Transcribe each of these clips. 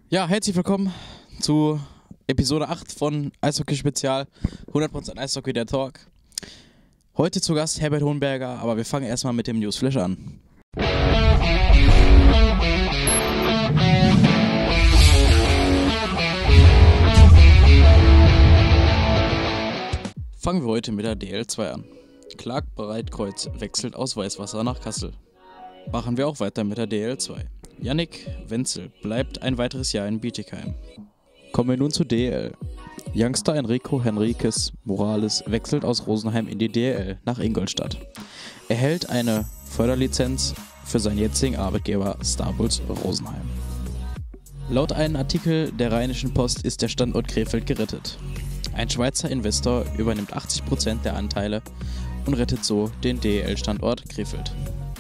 Ja, herzlich willkommen zu Episode 8 von Eishockey Spezial, 100% Eishockey, der Talk. Heute zu Gast Herbert Hohenberger, aber wir fangen erstmal mit dem Newsflash an. Fangen wir heute mit der DL2 an. Clark Breitkreuz wechselt aus Weißwasser nach Kassel. Machen wir auch weiter mit der DL2. Yannick Wenzel bleibt ein weiteres Jahr in Bietigheim. Kommen wir nun zur DL. Youngster Enrico Henriquez Morales wechselt aus Rosenheim in die DL nach Ingolstadt. Er hält eine Förderlizenz für seinen jetzigen Arbeitgeber Star Bulls Rosenheim. Laut einem Artikel der Rheinischen Post ist der Standort Krefeld gerettet. Ein Schweizer Investor übernimmt 80% der Anteile und rettet so den DEL-Standort Krefeld.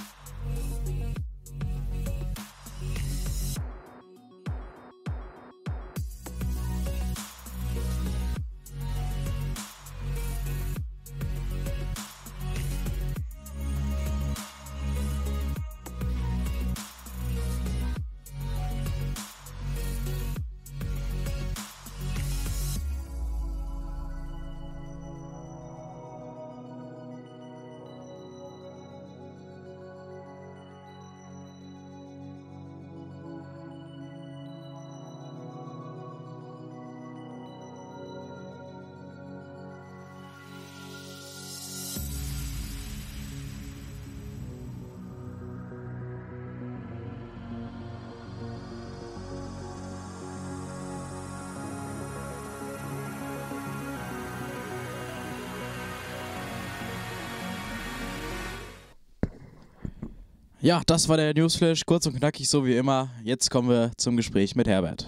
Ja, das war der Newsflash, kurz und knackig, so wie immer. Jetzt kommen wir zum Gespräch mit Herbert.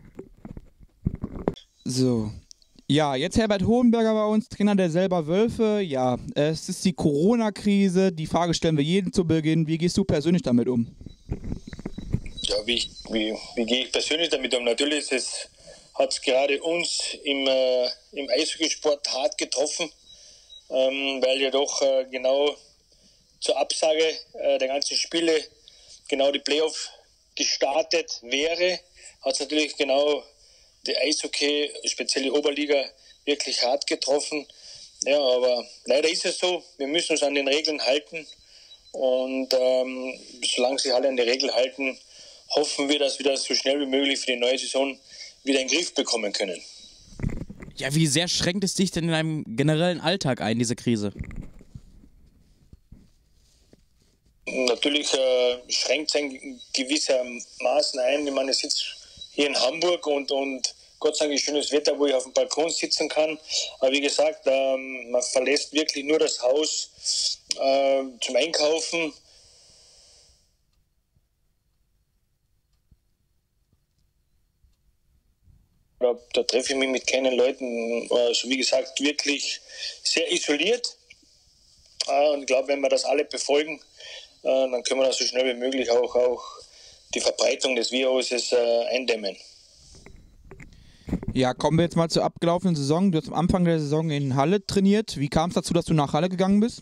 So, ja, jetzt Herbert Hohenberger bei uns, Trainer der Selber Wölfe. Ja, es ist die Corona-Krise, die Frage stellen wir jedem zu Beginn. Wie gehst du persönlich damit um? Ja, wie gehe ich persönlich damit um? Natürlich hat es gerade uns im Eishockeysport hart getroffen, weil ja doch genau zur Absage der ganzen Spiele genau die Playoff gestartet wäre, hat es natürlich genau die Eishockey, speziell die Oberliga, wirklich hart getroffen. Ja, aber leider ist es so, wir müssen uns an den Regeln halten und solange sich alle an die Regeln halten, hoffen wir, dass wir das so schnell wie möglich für die neue Saison wieder in den Griff bekommen können. Ja, wie sehr schränkt es dich denn in deinem generellen Alltag ein, diese Krise? Natürlich schränkt es in gewissermaßen ein. Ich meine, ich sitze hier in Hamburg und Gott sei Dank ist schönes Wetter, wo ich auf dem Balkon sitzen kann. Aber wie gesagt, man verlässt wirklich nur das Haus zum Einkaufen. Da treffe ich mich mit keinen Leuten. Also wie gesagt, wirklich sehr isoliert. Und ich glaube, wenn wir das alle befolgen, dann können wir das so schnell wie möglich auch die Verbreitung des Viruses eindämmen. Ja, kommen wir jetzt mal zur abgelaufenen Saison. Du hast am Anfang der Saison in Halle trainiert. Wie kam es dazu, dass du nach Halle gegangen bist?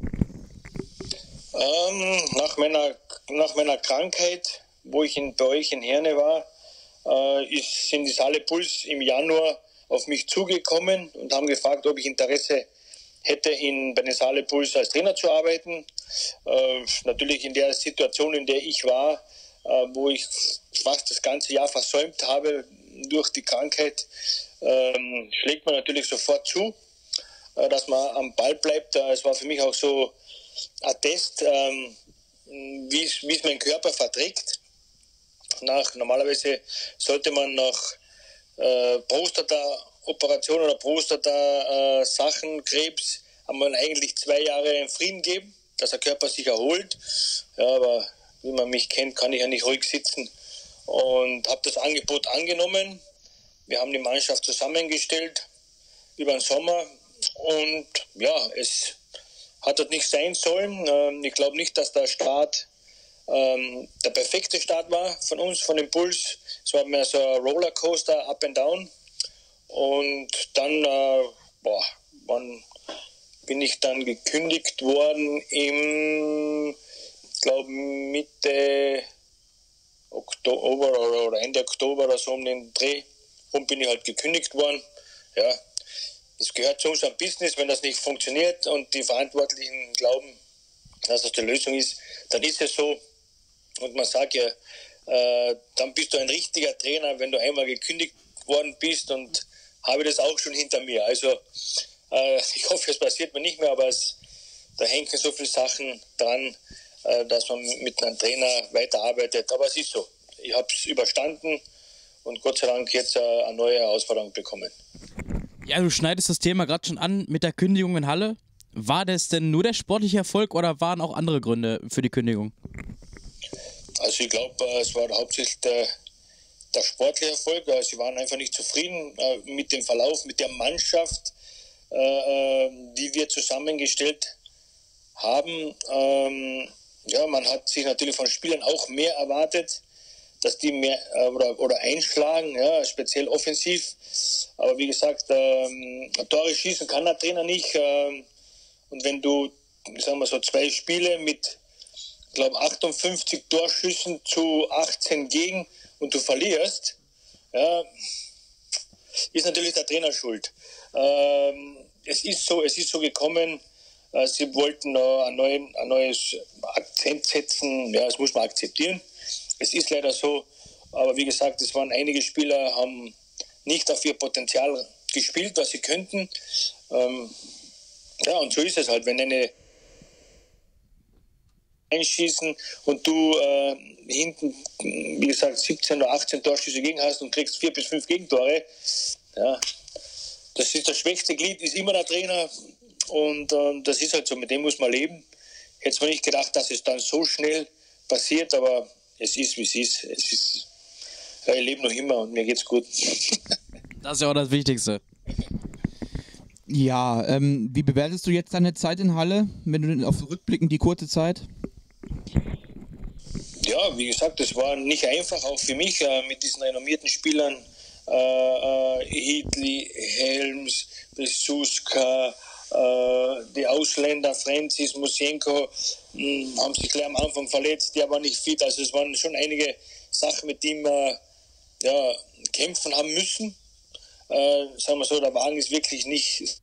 Nach meiner Krankheit, wo ich bei euch in Herne war, sind die Saale Bulls im Januar auf mich zugekommen und haben gefragt, ob ich Interesse hätte, bei den Saale Bulls als Trainer zu arbeiten. Natürlich in der Situation, in der ich war, wo ich fast das ganze Jahr versäumt habe durch die Krankheit, schlägt man natürlich sofort zu, dass man am Ball bleibt. Es war für mich auch so ein Test, wie es mein Körper verträgt. Normalerweise sollte man nach Prostata-Operation oder Prostata-Sachen, Krebs, man eigentlich 2 Jahre in Frieden geben, dass der Körper sich erholt. Ja, aber wie man mich kennt, kann ich ja nicht ruhig sitzen und habe das Angebot angenommen. Wir haben die Mannschaft zusammengestellt über den Sommer und ja, es hat dort nicht sein sollen. Ich glaube nicht, dass der Start der perfekte Start war von uns, von den Bulls. Es war mehr so ein Rollercoaster, up and down. Und dann bin ich dann gekündigt worden im, glaube Mitte Oktober oder Ende Oktober oder so um den Dreh. Und bin ich halt gekündigt worden. Ja, das gehört zu unserem Business. Wenn das nicht funktioniert und die Verantwortlichen glauben, dass das die Lösung ist, dann ist es so. Und man sagt ja, dann bist du ein richtiger Trainer, wenn du einmal gekündigt worden bist, und habe das auch schon hinter mir. Also ich hoffe, es passiert mir nicht mehr, aber da hängen so viele Sachen dran, dass man mit einem Trainer weiterarbeitet. Aber es ist so. Ich habe es überstanden und Gott sei Dank jetzt eine neue Herausforderung bekommen. Ja, du schneidest das Thema gerade schon an mit der Kündigung in Halle. War das denn nur der sportliche Erfolg oder waren auch andere Gründe für die Kündigung? Also ich glaube, es war hauptsächlich der sportliche Erfolg. Sie waren einfach nicht zufrieden mit dem Verlauf, mit der Mannschaft, die wir zusammengestellt haben. Ja, man hat sich natürlich von Spielern auch mehr erwartet, dass die mehr oder einschlagen, ja, speziell offensiv. Aber wie gesagt, Tore schießen kann der Trainer nicht. Und wenn du, sagen wir so, 2 Spiele mit, ich glaube, 58 Torschüssen zu 18 gegen und du verlierst, ja, ist natürlich der Trainer schuld. Es ist so gekommen, sie wollten ein neues Akzent setzen, ja, das muss man akzeptieren. Es ist leider so, aber wie gesagt, es waren einige Spieler, haben nicht auf ihr Potenzial gespielt, was sie könnten. Ja, und so ist es halt, wenn eine einschießen und du hinten, wie gesagt, 17 oder 18 Torschüsse gegen hast und kriegst 4 bis 5 Gegentore. Ja, das ist das schwächste Glied, ist immer der Trainer, und das ist halt so, mit dem muss man leben. Hätte mir nicht gedacht, dass es dann so schnell passiert, aber es ist, wie es ist. Ja, ich lebe noch immer und mir geht's gut. Das ist ja auch das Wichtigste. Ja, wie bewertest du jetzt deine Zeit in Halle, wenn du auf rückblicken, die kurze Zeit? Ja, wie gesagt, das war nicht einfach, auch für mich, mit diesen renommierten Spielern, Hitli, Helms, Besuska, die Ausländer, Francis, Musienko, haben sich gleich am Anfang verletzt, der war nicht fit, also es waren schon einige Sachen, mit denen wir kämpfen haben müssen. Sagen wir so, der Wagen ist wirklich nicht.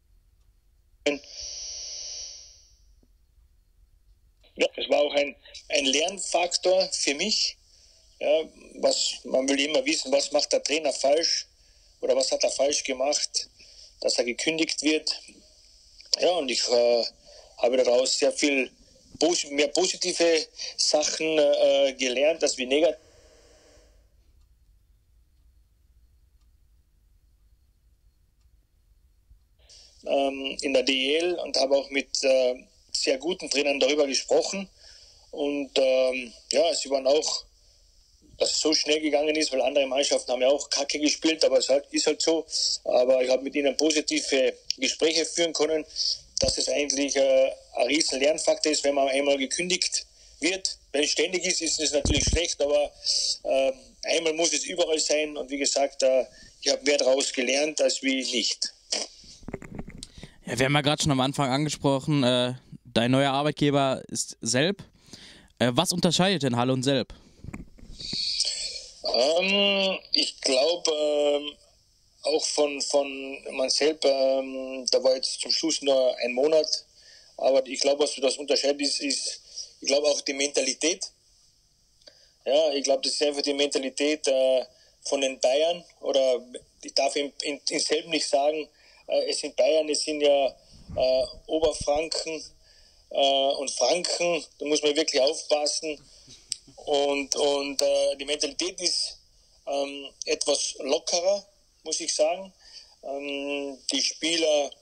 Ja, es war auch ein Lernfaktor für mich. Ja, man will immer wissen, was macht der Trainer falsch oder was hat er falsch gemacht, dass er gekündigt wird. Ja, und ich habe daraus sehr viel mehr positive Sachen gelernt, als wie negativ. In der DEL, und habe auch mit sehr guten Trainern darüber gesprochen. Und ja, sie waren auch, dass es so schnell gegangen ist, weil andere Mannschaften haben ja auch Kacke gespielt, aber es ist halt so. Aber ich habe mit ihnen positive Gespräche führen können, dass es eigentlich ein riesen Lernfaktor ist, wenn man einmal gekündigt wird. Wenn es ständig ist, ist es natürlich schlecht, aber einmal muss es überall sein. Und wie gesagt, ich habe mehr daraus gelernt, als wie nicht. Ja, wir haben ja gerade schon am Anfang angesprochen, dein neuer Arbeitgeber ist Selb. Was unterscheidet denn Halle und Selb? Ich glaube, auch von man selbst, da war jetzt zum Schluss nur ein Monat, aber ich glaube, was das unterscheidet, ist, ich glaube auch die Mentalität. Ja, ich glaube, das ist einfach die Mentalität von den Bayern, oder ich darf in Selb nicht sagen, es sind Bayern, es sind ja Oberfranken und Franken, da muss man wirklich aufpassen. Und die Mentalität ist etwas lockerer, muss ich sagen. Die Spieler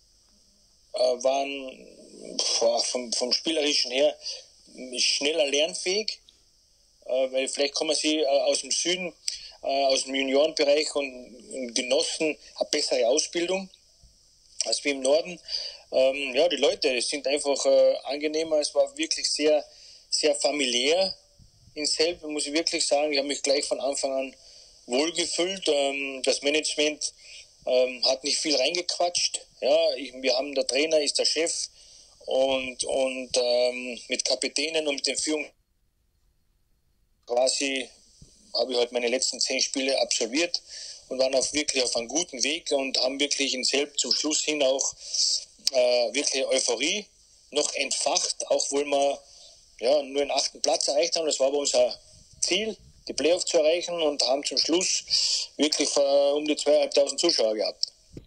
waren vom Spielerischen her schneller lernfähig, weil vielleicht kommen sie aus dem Süden, aus dem Juniorenbereich, und genossen eine bessere Ausbildung als wir im Norden. Ja, die Leute sind einfach angenehmer. Es war wirklich sehr, sehr familiär in Selb, muss ich wirklich sagen. Ich habe mich gleich von Anfang an wohlgefühlt. Das Management hat nicht viel reingequatscht. Ja, wir haben, der Trainer ist der Chef, und mit Kapitänen und mit den Führung quasi habe ich halt meine letzten 10 Spiele absolviert und waren auch wirklich auf einem guten Weg und haben wirklich in Selb zum Schluss hin auch wirklich Euphorie noch entfacht, auch wohl wir nur den 8. Platz erreicht haben. Das war aber unser Ziel, die Playoff zu erreichen, und haben zum Schluss wirklich um die 2.500 Zuschauer gehabt.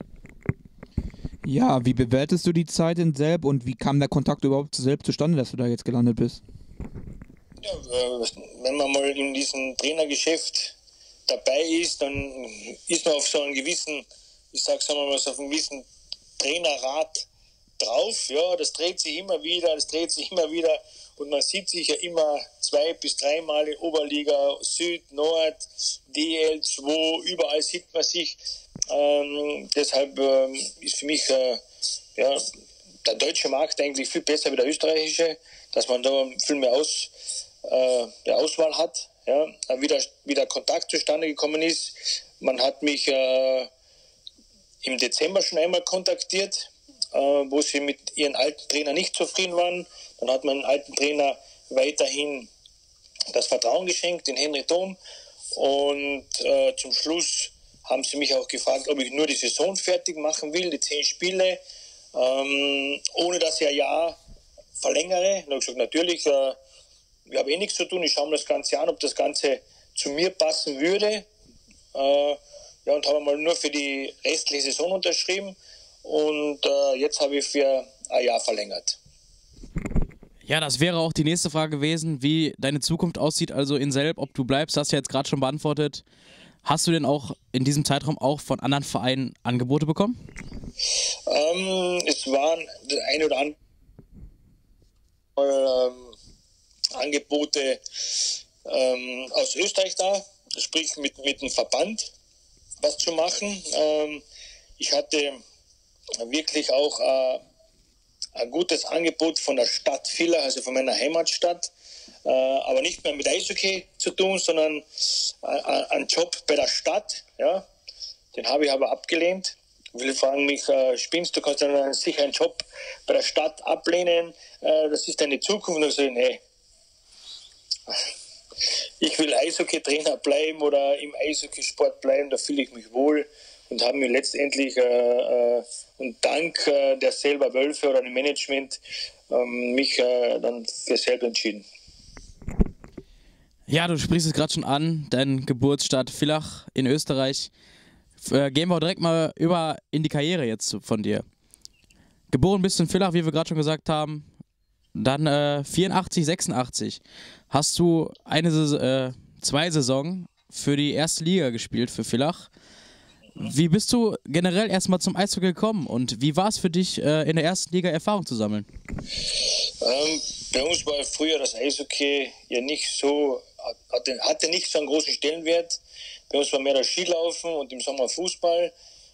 Ja, wie bewertest du die Zeit in Selb und wie kam der Kontakt überhaupt zu Selb zustande, dass du da jetzt gelandet bist? Ja, wenn man mal in diesem Trainergeschäft dabei ist, dann ist man auf so einen gewissen, auf einen gewissen Trainerrat drauf. Ja, das dreht sich immer wieder und man sieht sich ja immer 2 bis 3 Mal in Oberliga, Süd, Nord, DL2, überall sieht man sich. Deshalb ist für mich der deutsche Markt eigentlich viel besser wie der österreichische, dass man da viel mehr Auswahl hat. Ja, wie der Kontakt zustande gekommen ist. Man hat mich im Dezember schon einmal kontaktiert, wo sie mit ihren alten Trainer nicht zufrieden waren. Dann hat man den alten Trainer weiterhin das Vertrauen geschenkt, den Henry Thom. Und zum Schluss haben sie mich auch gefragt, ob ich nur die Saison fertig machen will, die 10 Spiele, ohne dass ich ein Jahr verlängere. Und ich habe gesagt, natürlich, wir haben nichts zu tun, ich schaue mir das Ganze an, ob das Ganze zu mir passen würde. Und habe mal nur für die restliche Saison unterschrieben. Und jetzt habe ich für ein Jahr verlängert. Ja, das wäre auch die nächste Frage gewesen, wie deine Zukunft aussieht, also in Selb, ob du bleibst, hast du ja jetzt gerade schon beantwortet. Hast du denn auch in diesem Zeitraum auch von anderen Vereinen Angebote bekommen? Es waren das eine oder andere Angebote aus Österreich da, sprich mit dem Verband was zu machen. Ich hatte wirklich auch ein gutes Angebot von der Stadt Villach, also von meiner Heimatstadt, aber nicht mehr mit Eishockey zu tun, sondern einen Job bei der Stadt. Ja. Den habe ich aber abgelehnt. Viele fragen mich, spinnst du, kannst du sicher einen Job bei der Stadt ablehnen, das ist deine Zukunft. Und ich sage, nee, ich will Eishockey-Trainer bleiben oder im Eishockeysport bleiben, da fühle ich mich wohl, und habe mir letztendlich und dank der selber Wölfe oder dem Management mich dann für Selb entschieden. Ja, du sprichst es gerade schon an, deine Geburtsstadt Villach in Österreich. Gehen wir direkt mal über in die Karriere jetzt von dir. Geboren bist du in Villach, wie wir gerade schon gesagt haben. Dann 84, 86 hast du 2 Saison für die erste Liga gespielt für Villach. Wie bist du generell erstmal zum Eishockey gekommen und wie war es für dich, in der ersten Liga Erfahrung zu sammeln? Bei uns war früher das Eishockey ja nicht so, hatte nicht so einen großen Stellenwert. Bei uns war mehr das Skilaufen und im Sommer Fußball.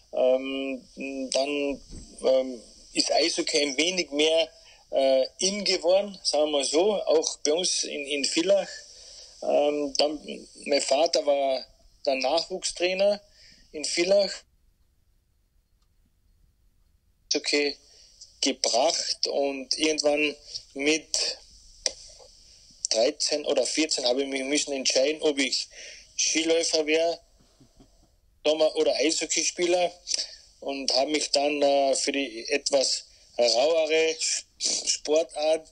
Dann ist Eishockey ein wenig mehr in geworden, sagen wir mal so, auch bei uns in Villach. Dann, mein Vater war der Nachwuchstrainer in Villach. Okay, gebracht, und irgendwann mit 13 oder 14 habe ich mich müssen entscheiden, ob ich Skiläufer wäre oder Eishockeyspieler, und habe mich dann für die etwas rauere Sportart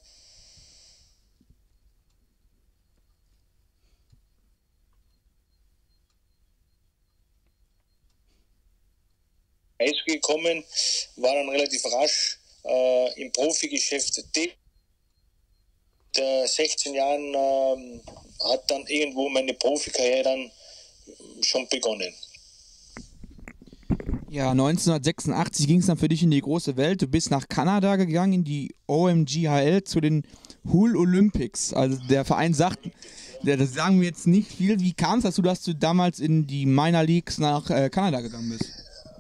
Eishockey gekommen, war dann relativ rasch im Profigeschäft tätig. Mit 16 Jahren hat dann irgendwo meine Profikarriere dann schon begonnen. Ja, 1986 ging es dann für dich in die große Welt. Du bist nach Kanada gegangen, in die OMGHL zu den Hull Olympics. Also der Verein sagt, das sagen wir jetzt nicht viel. Wie kam es dazu, dass du damals in die Minor Leagues nach Kanada gegangen bist?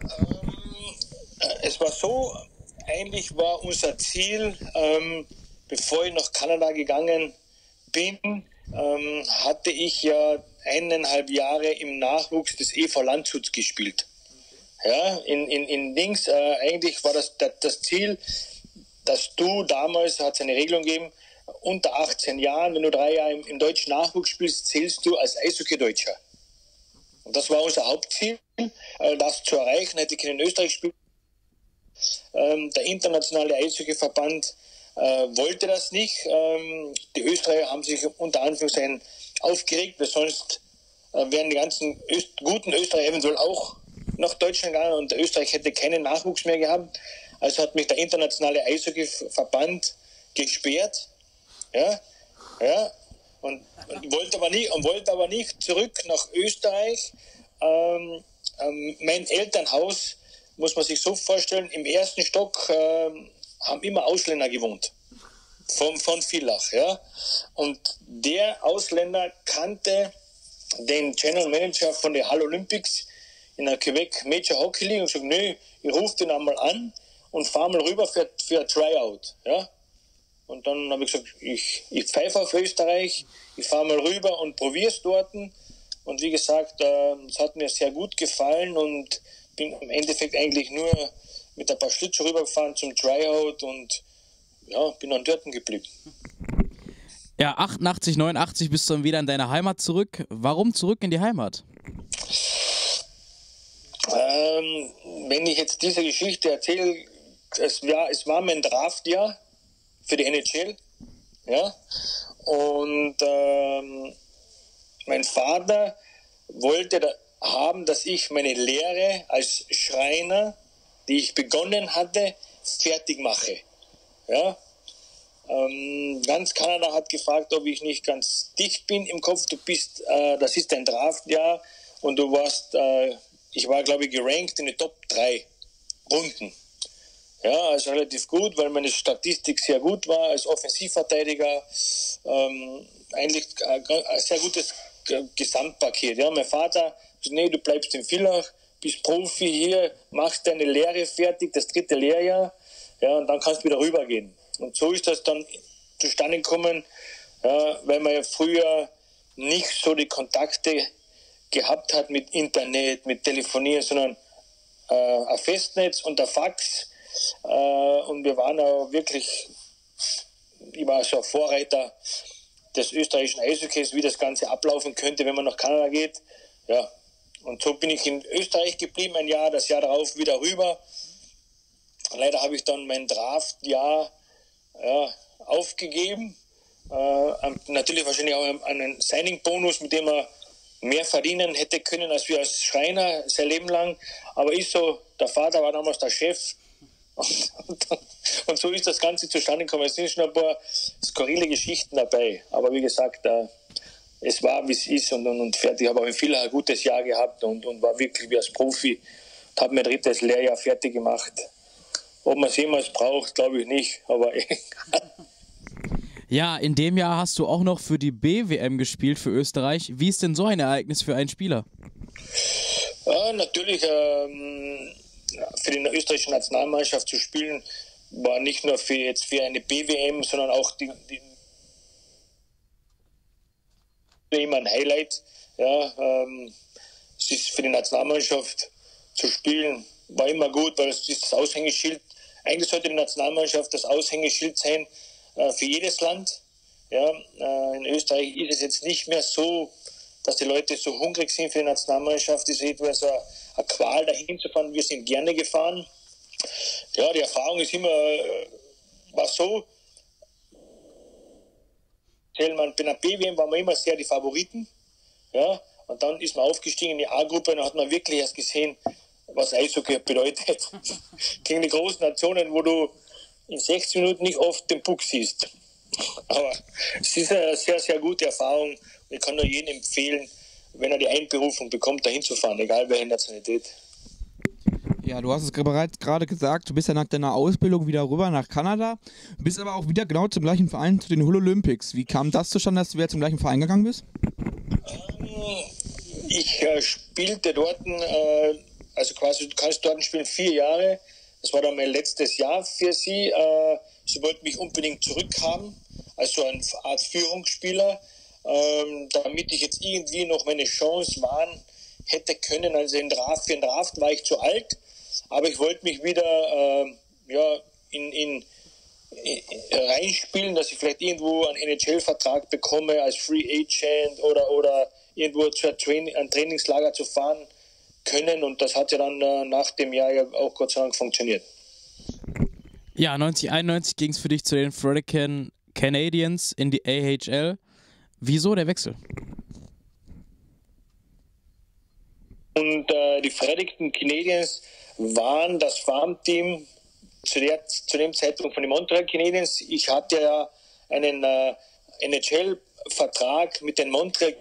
Es war so, eigentlich war unser Ziel, bevor ich nach Kanada gegangen bin, hatte ich ja 1,5 Jahre im Nachwuchs des EV Landshut gespielt. Ja, in Dings, eigentlich war das Ziel, dass du damals, hat es eine Regelung gegeben, unter 18 Jahren, wenn du 3 Jahre im deutschen Nachwuchs spielst, zählst du als Eishockey-Deutscher. Und das war unser Hauptziel, das zu erreichen. Hätte ich in Österreich spielen. Der internationale Eishockeyverband wollte das nicht. Die Österreicher haben sich unter Anführungszeichen aufgeregt, weil sonst wären die ganzen guten Österreicher eventuell auch nach Deutschland gegangen und Österreich hätte keinen Nachwuchs mehr gehabt. Also hat mich der internationale Eishockeyverband gesperrt. Ja, und wollte aber nicht zurück nach Österreich. Mein Elternhaus, muss man sich so vorstellen, im ersten Stock haben immer Ausländer gewohnt. Von Villach. Ja. Und der Ausländer kannte den General Manager von der Hall Olympics in der Quebec Major Hockey League und sagt, nö, ich rufe den einmal an und fahre mal rüber für ein Tryout. Ja. Und dann habe ich gesagt, ich pfeife auf Österreich, ich fahre mal rüber und probiere es dort. Und wie gesagt, es hat mir sehr gut gefallen und bin im Endeffekt eigentlich nur mit ein paar Schlittschuhe rübergefahren zum Tryout und ja, bin dann dort geblieben. Ja, 88, 89 bist du dann wieder in deine Heimat zurück. Warum zurück in die Heimat? Wenn ich jetzt diese Geschichte erzähle, es war mein Draftjahr für die NHL. Ja? Und mein Vater wollte haben, dass ich meine Lehre als Schreiner, die ich begonnen hatte, fertig mache. Ja? Ganz Kanada hat gefragt, ob ich nicht ganz dicht bin im Kopf. Das ist dein Draftjahr und du warst, ich war glaube ich gerankt in den Top 3 Runden. Ja, also relativ gut, weil meine Statistik sehr gut war als Offensivverteidiger. Eigentlich ein sehr gutes Gesamtpaket. Ja, mein Vater sagt, nee, du bleibst in Villach, bist Profi hier, machst deine Lehre fertig, das 3. Lehrjahr, ja, und dann kannst du wieder rübergehen. Und so ist das dann zustande gekommen, ja, weil man ja früher nicht so die Kontakte gehabt hat mit Internet, mit Telefonieren, sondern ein Festnetz und ein Fax. Und wir waren auch wirklich, ich war so ein Vorreiter des österreichischen Eishockeys, wie das Ganze ablaufen könnte, wenn man nach Kanada geht. Ja. Und so bin ich in Österreich geblieben ein Jahr, das Jahr darauf wieder rüber. Leider habe ich dann mein Draftjahr aufgegeben. Natürlich wahrscheinlich auch einen Signing-Bonus, mit dem man mehr verdienen hätte können als wir als Schreiner sein Leben lang. Aber ist so, der Vater war damals der Chef. Und so ist das Ganze zustande gekommen. Es sind schon ein paar skurrile Geschichten dabei. Aber wie gesagt, es war, wie es ist und fertig. Ich habe auch in Villach ein gutes Jahr gehabt und war wirklich wie als Profi. Und habe mein 3. Lehrjahr fertig gemacht. Ob man es jemals braucht, glaube ich nicht. Aber ja, in dem Jahr hast du auch noch für die BWM gespielt für Österreich. Wie ist denn so ein Ereignis für einen Spieler? Ja, natürlich für die österreichische Nationalmannschaft zu spielen, war nicht nur für eine BWM, sondern auch immer ein Highlight. Ja, es ist für die Nationalmannschaft zu spielen, war immer gut, weil es ist das Aushängeschild. Eigentlich sollte die Nationalmannschaft das Aushängeschild sein für jedes Land. Ja, in Österreich ist es jetzt nicht mehr so, dass die Leute so hungrig sind für die Nationalmannschaft. Es ist etwas eine Qual, dahin zu fahren. Wir sind gerne gefahren. Ja, die Erfahrung ist war so. Bei der BWM waren wir immer sehr die Favoriten. Ja, und dann ist man aufgestiegen in die A-Gruppe und dann hat man wirklich erst gesehen, was Eishockey bedeutet. Gegen die großen Nationen, wo du in 60 Minuten nicht oft den Puck siehst. Aber es ist eine sehr, sehr gute Erfahrung. Ich kann nur jedem empfehlen, wenn er die Einberufung bekommt, dahin zu fahren, egal welche Nationalität. Ja, du hast es bereits gerade gesagt, du bist ja nach deiner Ausbildung wieder rüber nach Kanada, bist aber auch wieder genau zum gleichen Verein, zu den Hull Olympics. Wie kam das zustande, dass du wieder zum gleichen Verein gegangen bist? Ich spielte dort, also quasi du kannst dort spielen 4 Jahre. Das war dann mein letztes Jahr für sie. Sie wollten mich unbedingt zurückhaben, als so eine Art Führungsspieler, damit ich jetzt irgendwie noch meine Chance wahren hätte können. Also für den Draft war ich zu alt, aber ich wollte mich wieder in reinspielen, dass ich vielleicht irgendwo einen NHL-Vertrag bekomme als Free Agent oder irgendwo ein Trainingslager zu fahren können. Und das hat ja dann nach dem Jahr ja auch Gott sei Dank funktioniert. Ja, 1991 ging es für dich zu den Fredericton Canadiens in die AHL. Wieso der Wechsel? Und die Fredericton Canadiens waren das Farmteam zu dem Zeitpunkt von den Montreal Canadiens. Ich hatte ja einen NHL-Vertrag mit den Montreal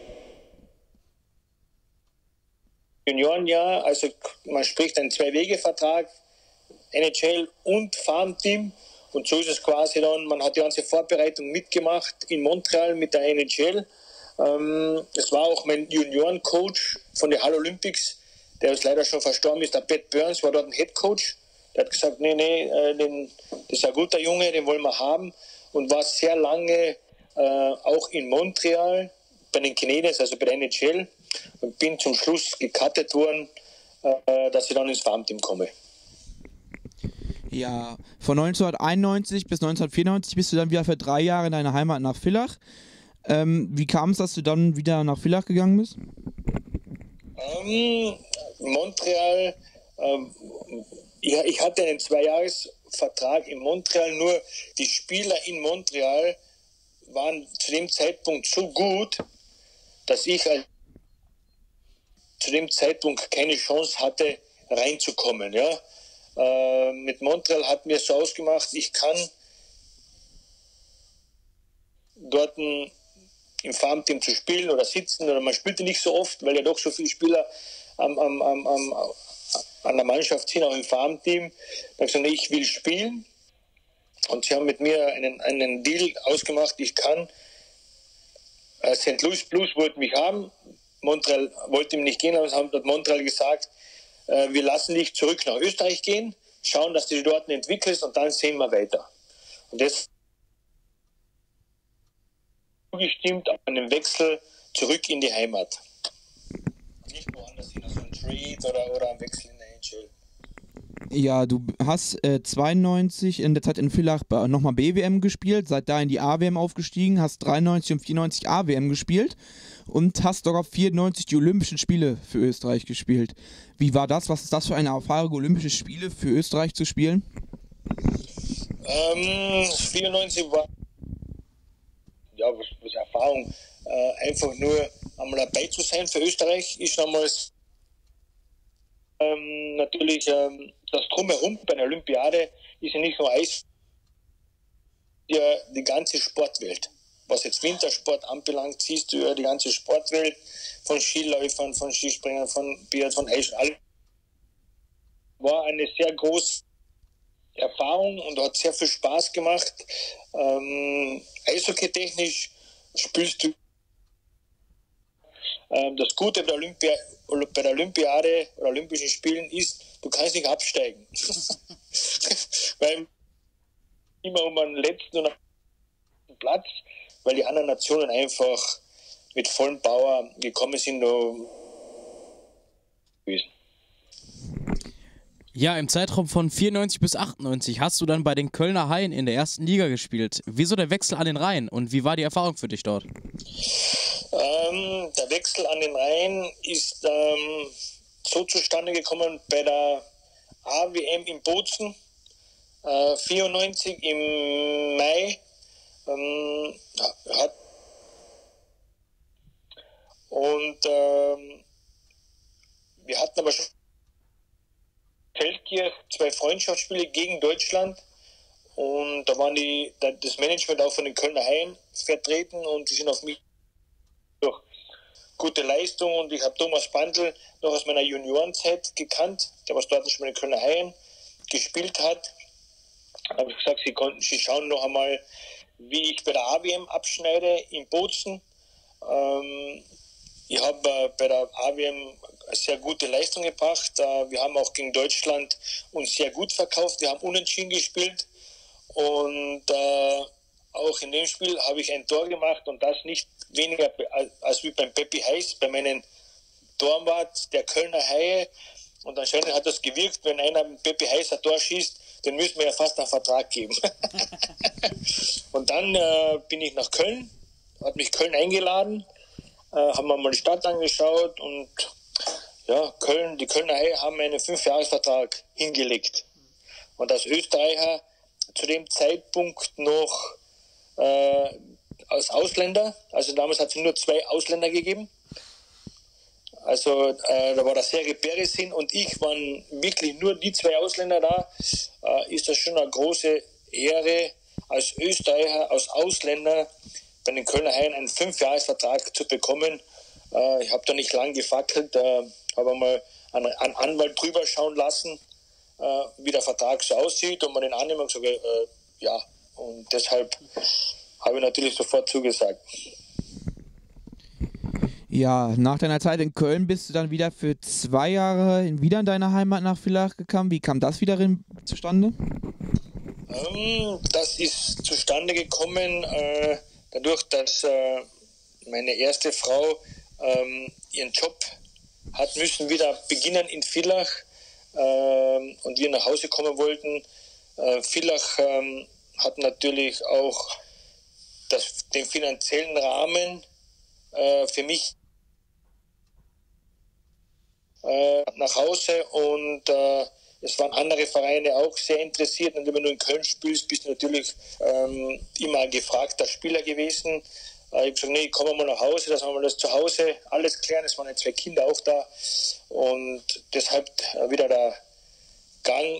Juniorenjahr, also man spricht einen 2-Wege-Vertrag, NHL und Farmteam. Und so ist es quasi dann, man hat die ganze Vorbereitung mitgemacht in Montreal mit der NHL. Es war auch mein Juniorencoach von den Hull Olympics, der ist leider schon verstorben ist, der Pat Burns, war dort ein Headcoach. Der hat gesagt, nee, das ist ein guter Junge, den wollen wir haben. Und war sehr lange auch in Montreal bei den Canadiens, also bei der NHL. Und bin zum Schluss gecuttet worden, dass ich dann ins Farmteam komme. Ja, von 1991 bis 1994 bist du dann wieder für 3 Jahre in deiner Heimat nach Villach. Wie kam es, dass du dann wieder nach Villach gegangen bist? Montreal, ich hatte einen 2-Jahres-Vertrag in Montreal, nur die Spieler in Montreal waren zu dem Zeitpunkt so gut, dass ich zu dem Zeitpunkt keine Chance hatte, reinzukommen. Ja? Mit Montreal hatten wir es so ausgemacht, ich kann dort im Farmteam zu spielen oder sitzen, oder man spielte nicht so oft, weil ja doch so viele Spieler an der Mannschaft sind, auch im Farmteam. Dann habe ich gesagt, ich will spielen, und sie haben mit mir einen Deal ausgemacht, ich kann. St. Louis Blues wollten mich haben, Montreal wollte ihm nicht gehen, aber haben dort Montreal gesagt, wir lassen dich zurück nach Österreich gehen, schauen, dass du dich dort entwickelst, und dann sehen wir weiter. Und das zugestimmt auf einen Wechsel zurück in die Heimat. Nicht woanders hin, also ein Trade oder ein Wechsel in der NHL. Ja, du hast 92 in der Zeit in Villach nochmal BWM gespielt, seit da in die AWM aufgestiegen, hast 93 und 94 AWM gespielt und hast sogar 94 die Olympischen Spiele für Österreich gespielt. Wie war das? Was ist das für eine Erfahrung, Olympische Spiele für Österreich zu spielen? 94 war was Erfahrung, einfach nur einmal dabei zu sein für Österreich ist damals natürlich das Drumherum bei der Olympiade ist ja nicht nur Eis, ja die ganze Sportwelt. Was jetzt Wintersport anbelangt, siehst du ja die ganze Sportwelt von Skiläufern, von Skispringern, von Biathlon, Eis, alles. War eine sehr große Erfahrung und hat sehr viel Spaß gemacht. Eishockey-technisch spielst du. Das Gute bei der Olympiade oder Olympischen Spielen ist, du kannst nicht absteigen. Weil immer um einen letzten oder Platz, weil die anderen Nationen einfach mit vollem Power gekommen sind. Ja, im Zeitraum von 94 bis 98 hast du dann bei den Kölner Haien in der ersten Liga gespielt. Wieso der Wechsel an den Rhein und wie war die Erfahrung für dich dort? Der Wechsel an den Rhein ist so zustande gekommen bei der AWM in Bozen, 94 im Mai. Wir hatten aber schon Feldkirch 2 Freundschaftsspiele gegen Deutschland, und da waren das Management auch von den Kölner Haien vertreten, und die sind auf mich durch gute Leistung, und ich habe Thomas Bandl noch aus meiner Juniorenzeit gekannt, der was dort schon bei den Kölner Haien gespielt hat. Dann habe ich gesagt, sie schauen noch einmal, wie ich bei der AWM abschneide in Bozen. Ich habe bei der AWM eine sehr gute Leistung gebracht. Wir haben auch gegen Deutschland uns sehr gut verkauft. Wir haben unentschieden gespielt, und auch in dem Spiel habe ich ein Tor gemacht, und das nicht weniger als wie beim Peppi Heiß, bei meinem Torwart der Kölner Haie. Und anscheinend hat das gewirkt, wenn einer mit Peppi Heiß ein Tor schießt, den müssen wir ja fast einen Vertrag geben. Und dann bin ich nach Köln, hat mich Köln eingeladen, haben wir mal die Stadt angeschaut und ja, die Kölner Haie haben einen 5-Jahres-Vertrag hingelegt. Und als Österreicher zu dem Zeitpunkt noch als Ausländer, also damals hat es nur 2 Ausländer gegeben. Also da war der Serge Beresin und ich, waren wirklich nur die 2 Ausländer da. Ist das schon eine große Ehre, als Österreicher, als Ausländer bei den Kölner Haien einen 5-Jahres-Vertrag zu bekommen. Ich habe da nicht lang gefackelt, habe mal einen Anwalt drüber schauen lassen, wie der Vertrag so aussieht und man den annimmt und gesagt, ja. Und deshalb habe ich natürlich sofort zugesagt. Ja, nach deiner Zeit in Köln bist du dann wieder für 2 Jahre wieder in deine Heimat nach Villach gekommen. Wie kam das wieder zustande? Das ist zustande gekommen dadurch, dass meine erste Frau ihren Job hat müssen wieder beginnen in Villach und wir nach Hause kommen wollten. Villach hat natürlich auch den finanziellen Rahmen für mich nach Hause und es waren andere Vereine auch sehr interessiert und wenn du in Köln spielst, bist du natürlich immer ein gefragter Spieler gewesen. Ich habe gesagt, nee, komm mal nach Hause, dass wir das zu Hause alles klären. Es waren 2 Kinder auch da und deshalb wieder der Gang.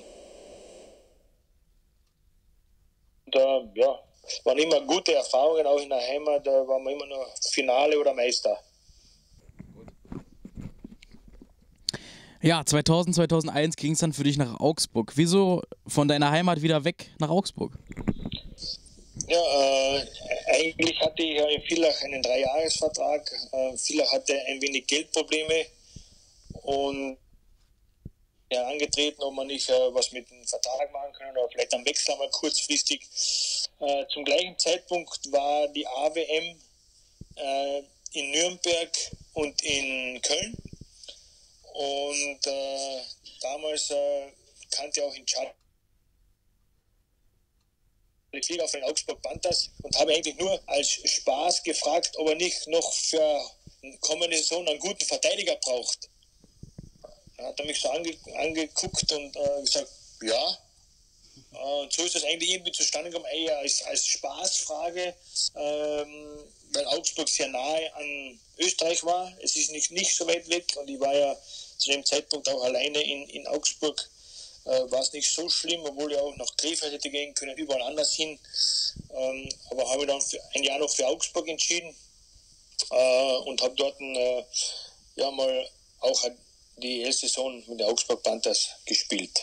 Und, ja, waren immer gute Erfahrungen, auch in der Heimat, da waren wir immer noch Finale oder Meister. Ja, 2000, 2001 ging es dann für dich nach Augsburg. Wieso von deiner Heimat wieder weg nach Augsburg? Ja, eigentlich hatte ich ja in Villach einen 3-Jahres-Vertrag. Villach hatte ein wenig Geldprobleme und ja, angetreten, ob man nicht was mit dem Vertrag machen können oder vielleicht einen Wechsel mal kurzfristig. Zum gleichen Zeitpunkt war die AWM in Nürnberg und in Köln. Und damals kannte auch in Charlie Flieger von den Augsburg Panthers und habe eigentlich nur als Spaß gefragt, ob er nicht noch für kommende Saison einen guten Verteidiger braucht. Da hat er mich so angeguckt und gesagt, ja. Und so ist das eigentlich irgendwie zustande gekommen, eher als Spaßfrage, weil Augsburg sehr nahe an Österreich war. Es ist nicht so weit weg und ich war ja zu dem Zeitpunkt auch alleine in Augsburg. War es nicht so schlimm, obwohl ich auch nach Krefeld hätte gehen können, überall anders hin. Aber habe ich dann für ein Jahr noch für Augsburg entschieden und habe dort ja mal auch die erste Saison mit den Augsburg Panthers gespielt.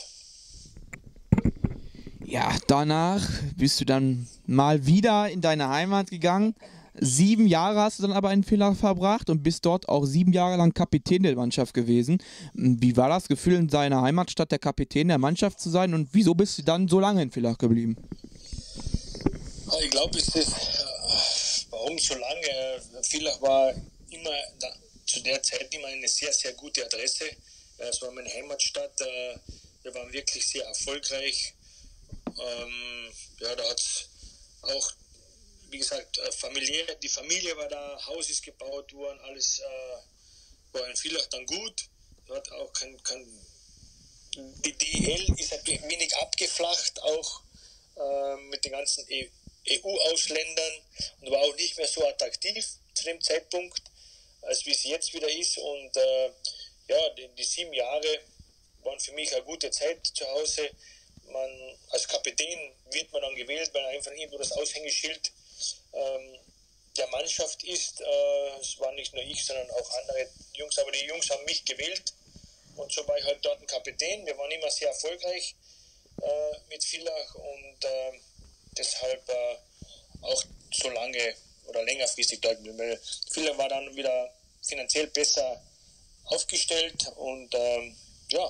Ja, danach bist du dann mal wieder in deine Heimat gegangen. 7 Jahre hast du dann aber in Villach verbracht und bist dort auch 7 Jahre lang Kapitän der Mannschaft gewesen. Wie war das Gefühl, in deiner Heimatstadt der Kapitän der Mannschaft zu sein und wieso bist du dann so lange in Villach geblieben? Ich glaube, es ist, warum so lange? Villach war immer zu der Zeit immer eine sehr, sehr gute Adresse. Es war meine Heimatstadt. Wir waren wirklich sehr erfolgreich. Ja, da hat es auch, wie gesagt, die Familie war da, Haus ist gebaut worden, alles war in Villach dann gut. Hat auch die DEL ist ein wenig abgeflacht, auch mit den ganzen EU-Ausländern und war auch nicht mehr so attraktiv zu dem Zeitpunkt, als wie es jetzt wieder ist. Und ja, die 7 Jahre waren für mich eine gute Zeit zu Hause. Als Kapitän wird man dann gewählt, weil einfach irgendwo das Aushängeschild der Mannschaft ist. Es war nicht nur ich, sondern auch andere Jungs, aber die Jungs haben mich gewählt und so war ich halt dort ein Kapitän. Wir waren immer sehr erfolgreich mit Villach und deshalb auch so lange oder längerfristig dort, weil Villach war dann wieder finanziell besser aufgestellt und ja,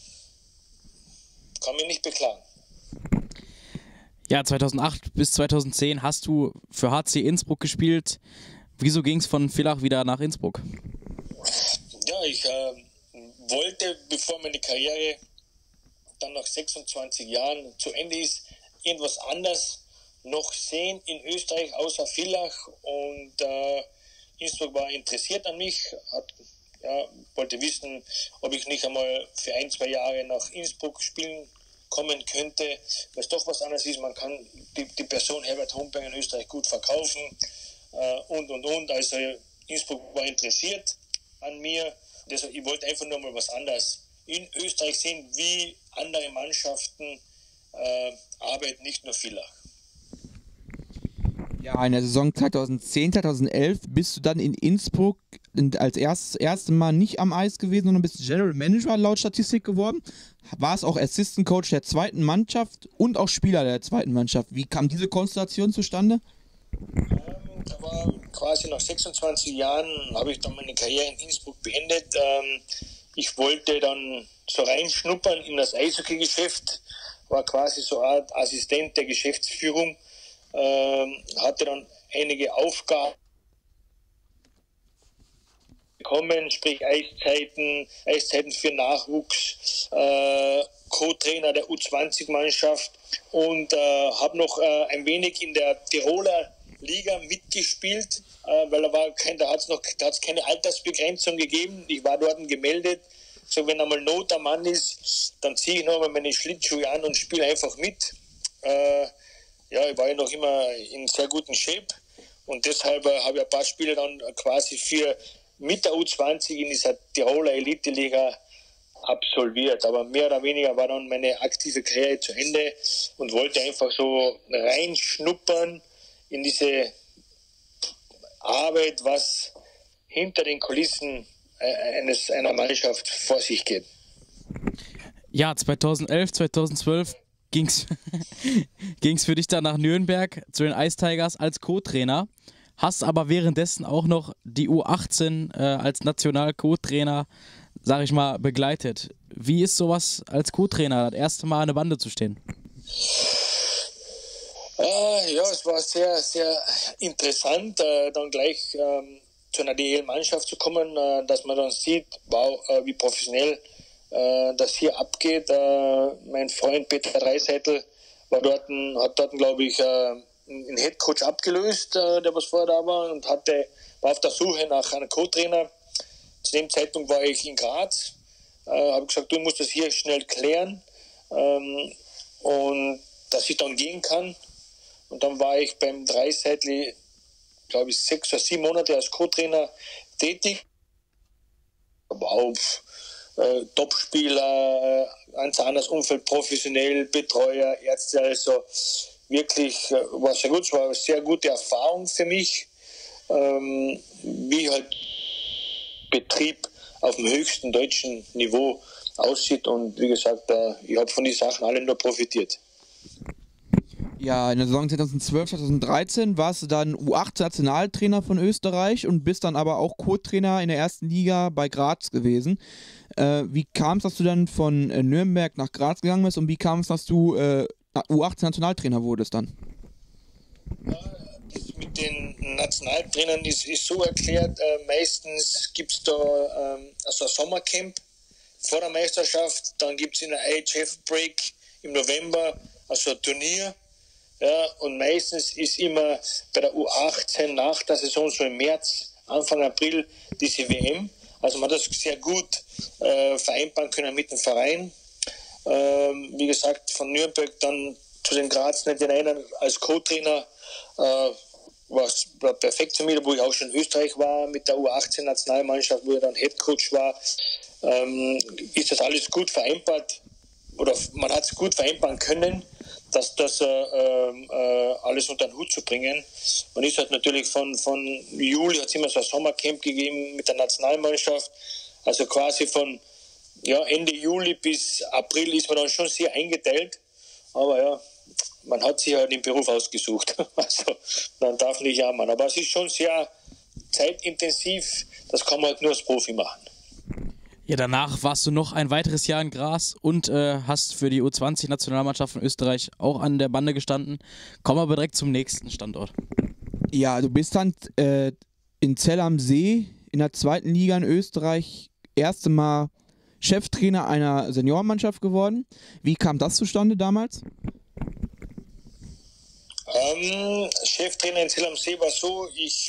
kann mich nicht beklagen. Ja, 2008 bis 2010 hast du für HC Innsbruck gespielt. Wieso ging es von Villach wieder nach Innsbruck? Ja, ich wollte, bevor meine Karriere dann nach 26 Jahren zu Ende ist, irgendwas anderes noch sehen in Österreich außer Villach. Und Innsbruck war interessiert an mich, wollte wissen, ob ich nicht einmal für 1-2 Jahre nach Innsbruck spielen kommen könnte, weil es doch was anderes ist. Man kann die Person Herbert Homberg in Österreich gut verkaufen und. Also Innsbruck war interessiert an mir. Also ich wollte einfach nur mal was anderes in Österreich sehen, wie andere Mannschaften arbeiten, nicht nur Villach. Ja, in der Saison 2010, 2011 bist du dann in Innsbruck als erste Mal nicht am Eis gewesen, sondern bist General Manager laut Statistik geworden. Warst auch Assistant Coach der zweiten Mannschaft und auch Spieler der zweiten Mannschaft. Wie kam diese Konstellation zustande? Da war quasi nach 26 Jahren, habe ich dann meine Karriere in Innsbruck beendet. Ich wollte dann so reinschnuppern in das Eishockey-Geschäft, war quasi so eine Art Assistent der Geschäftsführung. Hatte dann einige Aufgaben bekommen, sprich Eiszeiten für Nachwuchs, Co-Trainer der U20-Mannschaft und habe noch ein wenig in der Tiroler Liga mitgespielt, weil da hat es keine Altersbegrenzung gegeben. Ich war dort gemeldet. So, wenn einmal Not am Mann ist, dann ziehe ich nochmal meine Schlittschuhe an und spiele einfach mit. Ich war ja noch immer in sehr guten Shape und deshalb habe ich ein paar Spiele dann quasi mit der U20 in dieser Tiroler Elite-Liga absolviert. Aber mehr oder weniger war dann meine aktive Karriere zu Ende und wollte einfach so reinschnuppern in diese Arbeit, was hinter den Kulissen einer Mannschaft vor sich geht. Ja, 2011, 2012 ging's für dich dann nach Nürnberg zu den Ice Tigers als Co-Trainer. Hast aber währenddessen auch noch die U18 als National-Co-Trainer, sag ich mal, begleitet. Wie ist sowas als Co-Trainer, das erste Mal an der Bande zu stehen? Es war sehr, sehr interessant, dann gleich zu einer DEL-Mannschaft zu kommen, dass man dann sieht, wow, wie professionell das hier abgeht. Mein Freund Peter Dreiseitel hat dort, glaube ich, einen Headcoach abgelöst, der was vorher da war und war auf der Suche nach einem Co-Trainer. Zu dem Zeitpunkt war ich in Graz, habe gesagt, du musst das hier schnell klären und dass ich dann gehen kann. Und dann war ich beim Dreiseitel, glaube ich, 6 oder 7 Monate als Co-Trainer tätig. Wow, Topspieler, ganz anderes Umfeld, professionell, Betreuer, Ärzte, also wirklich war sehr gut. Es war eine sehr gute Erfahrung für mich, wie halt Betrieb auf dem höchsten deutschen Niveau aussieht. Und wie gesagt, ich habe von den Sachen alle nur profitiert. Ja, in der Saison 2012, 2013 warst du dann U18-Nationaltrainer von Österreich und bist dann aber auch Co-Trainer in der ersten Liga bei Graz gewesen. Wie kam es, dass du dann von Nürnberg nach Graz gegangen bist und wie kam es, dass du U18-Nationaltrainer wurdest dann? Das mit den Nationaltrainern ist so erklärt, meistens gibt es da also ein Sommercamp vor der Meisterschaft, dann gibt es in der IHF-Break im November also ein Turnier. Ja, und meistens ist immer bei der U18 nach der Saison, so im März, Anfang April, diese WM. Also man hat das sehr gut vereinbaren können mit dem Verein. Wie gesagt, von Nürnberg dann zu den Graz 99 als Co-Trainer war perfekt für mich, wo ich auch schon in Österreich war mit der U18-Nationalmannschaft, wo ich dann Headcoach war. Ist das alles gut vereinbart oder man hat es gut vereinbaren können, das alles unter den Hut zu bringen. Man ist halt natürlich von Juli, hat es immer so ein Sommercamp gegeben mit der Nationalmannschaft, also quasi von Ende Juli bis April ist man dann schon sehr eingeteilt, aber ja, man hat sich halt den Beruf ausgesucht, also man darf nicht jammern, aber es ist schon sehr zeitintensiv, das kann man halt nur als Profi machen. Ja, danach warst du noch ein weiteres Jahr in Graz und hast für die U20-Nationalmannschaft von Österreich auch an der Bande gestanden. Kommen wir aber direkt zum nächsten Standort. Ja, du bist dann in Zell am See in der zweiten Liga in Österreich erste Mal Cheftrainer einer Seniorenmannschaft geworden. Wie kam das zustande damals? Cheftrainer in Zell am See war so,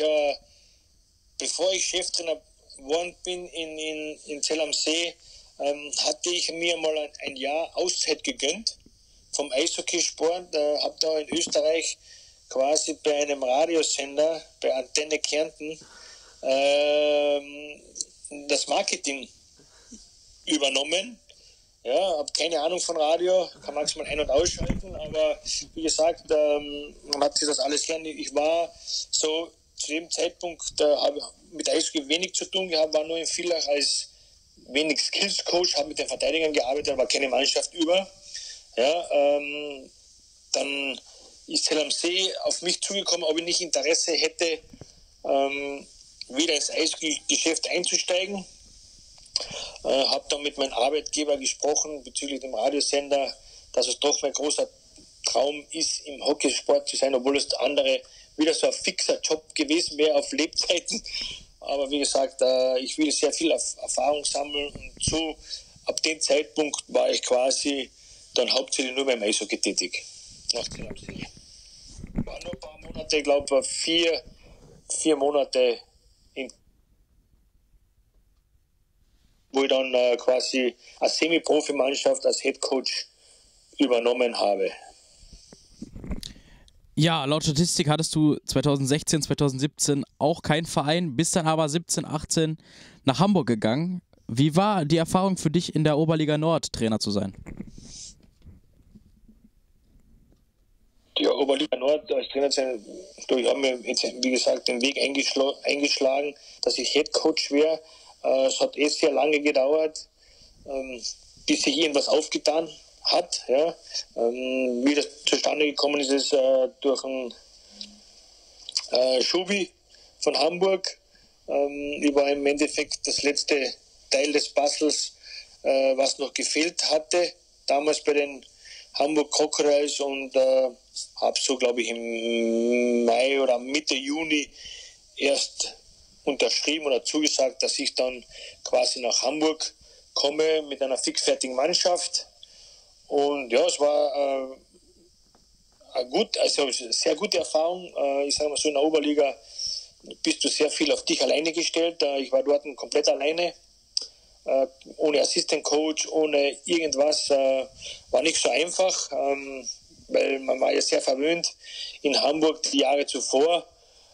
bevor ich Cheftrainer geworden bin in Zell am See, hatte ich mir mal ein Jahr Auszeit gegönnt vom Eishockeysport. Habe da in Österreich quasi bei einem Radiosender, bei Antenne Kärnten, das Marketing übernommen. Ja, habe keine Ahnung von Radio, kann maximal ein- und ausschalten, aber wie gesagt, man hat sich das alles lernen. Ich war so zu dem Zeitpunkt, habe mit Eishockey wenig zu tun gehabt, war nur in Villach als wenig Skills-Coach, habe mit den Verteidigern gearbeitet, war keine Mannschaft über. Ja, dann ist Zell am See auf mich zugekommen, ob ich nicht Interesse hätte, wieder ins Eishockey-Geschäft einzusteigen. Habe dann mit meinem Arbeitgeber gesprochen bezüglich dem Radiosender, dass es doch mein großer Traum ist, im Hockeysport zu sein, obwohl es der andere wieder so ein fixer Job gewesen wäre auf Lebzeiten. Aber wie gesagt, ich will sehr viel Erfahrung sammeln und so ab dem Zeitpunkt war ich quasi dann hauptsächlich nur beim Eishockey tätig. Nach Zell am See. War nur ein paar Monate, ich glaube 4 Monate, wo ich dann quasi eine Semi-Profi-Mannschaft als Headcoach übernommen habe. Ja, laut Statistik hattest du 2016, 2017 auch keinen Verein, bist dann aber 17, 18 nach Hamburg gegangen. Wie war die Erfahrung für dich, in der Oberliga Nord Trainer zu sein? Die Oberliga Nord als Trainer sein, ich habe mir jetzt, wie gesagt, den Weg eingeschlagen, dass ich Headcoach wäre. Es hat sehr lange gedauert, bis sich irgendwas aufgetan hat. Ja. Wie das zustande gekommen ist, ist durch einen Schubi von Hamburg. Ich war im Endeffekt das letzte Teil des Puzzles, was noch gefehlt hatte, damals bei den Hamburg Crocodiles, und habe so, glaube ich, im Mai oder Mitte Juni erst unterschrieben oder zugesagt, dass ich dann quasi nach Hamburg komme mit einer fixfertigen Mannschaft. Und ja, es war eine sehr gute Erfahrung. Ich sage mal so, in der Oberliga bist du sehr viel auf dich alleine gestellt. Ich war dort komplett alleine, ohne Assistant Coach, ohne irgendwas. War nicht so einfach, weil man war ja sehr verwöhnt in Hamburg die Jahre zuvor.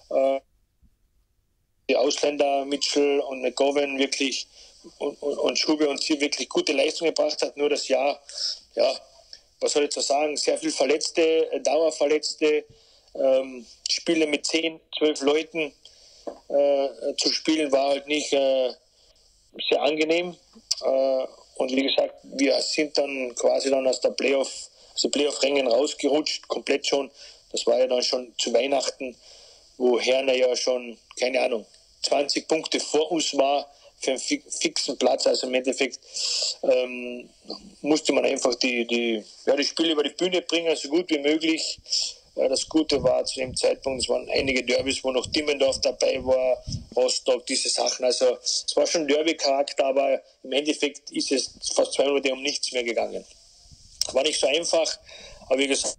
Die Ausländer Mitchell und McGovern wirklich und Schube und sie wirklich gute Leistung gebracht hat. Nur das Jahr, ja, was soll ich so sagen, sehr viel Verletzte, Dauerverletzte, Spiele mit 10, 12 Leuten zu spielen war halt nicht sehr angenehm. Und wie gesagt, wir sind dann quasi dann aus den Playoff-Rängen rausgerutscht, komplett schon. Das war ja dann schon zu Weihnachten, wo Herne ja schon, keine Ahnung, 20 Punkte vor uns war für einen fixen Platz. Also im Endeffekt musste man einfach die Spiele über die Bühne bringen, so gut wie möglich. Das Gute war zu dem Zeitpunkt, es waren einige Derbys, wo noch Dimmendorf dabei war, Rostock, diese Sachen. Also es war schon Derby-Charakter, aber im Endeffekt ist es fast 2 Monate um nichts mehr gegangen. War nicht so einfach, aber wie gesagt,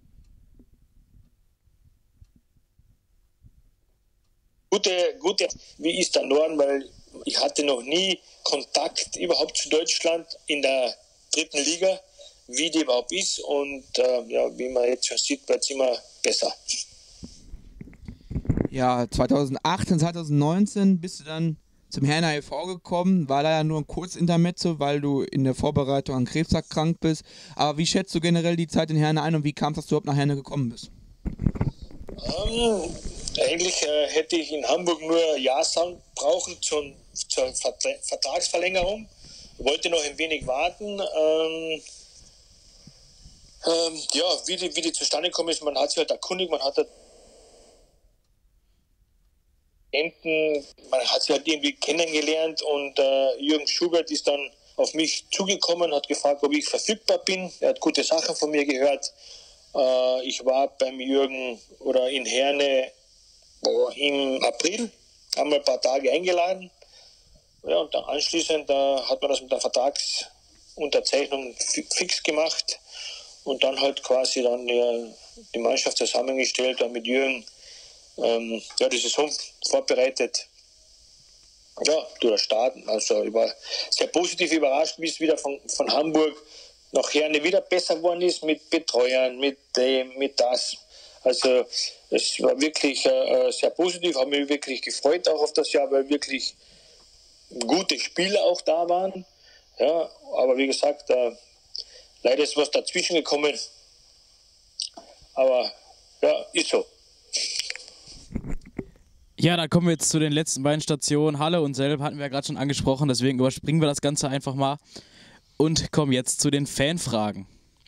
gute, wie ist der Norden, weil ich hatte noch nie Kontakt überhaupt zu Deutschland in der 3. Liga, wie die überhaupt ist, und wie man jetzt schon sieht, wird es immer besser. Ja, 2018, 2019 bist du dann zum Herner e.V. gekommen, war da ja nur ein Kurzintermezzo, weil du in der Vorbereitung an Krebs erkrankt bist. Aber wie schätzt du generell die Zeit in Herne ein und wie kam es, dass du überhaupt nach Herne gekommen bist? Eigentlich hätte ich in Hamburg nur Ja sagen brauchen zur Vertragsverlängerung. Wollte noch ein wenig warten. Wie die zustande gekommen ist, man hat sich halt erkundigt, man hat sich halt irgendwie kennengelernt, und Jürgen Schubert ist dann auf mich zugekommen, hat gefragt, ob ich verfügbar bin. Er hat gute Sachen von mir gehört. Ich war beim Jürgen oder in Herne im April, haben wir ein paar Tage eingeladen. Ja, und dann anschließend hat man das mit der Vertragsunterzeichnung fix gemacht und dann halt quasi dann die Mannschaft zusammengestellt, dann mit Jürgen die Saison vorbereitet. Ja, durch den Start. Also ich war sehr positiv überrascht, wie es wieder von Hamburg nach Herne wieder besser geworden ist, mit Betreuern, mit dem, mit das. Also es war wirklich sehr positiv, habe mich wirklich gefreut auch auf das Jahr, weil wirklich gute Spieler auch da waren. Ja, aber wie gesagt, leider ist was dazwischen gekommen. Aber ja, ist so. Ja, da kommen wir jetzt zu den letzten beiden Stationen. Halle und Selb hatten wir ja gerade schon angesprochen, deswegen überspringen wir das Ganze einfach mal und kommen jetzt zu den Fanfragen.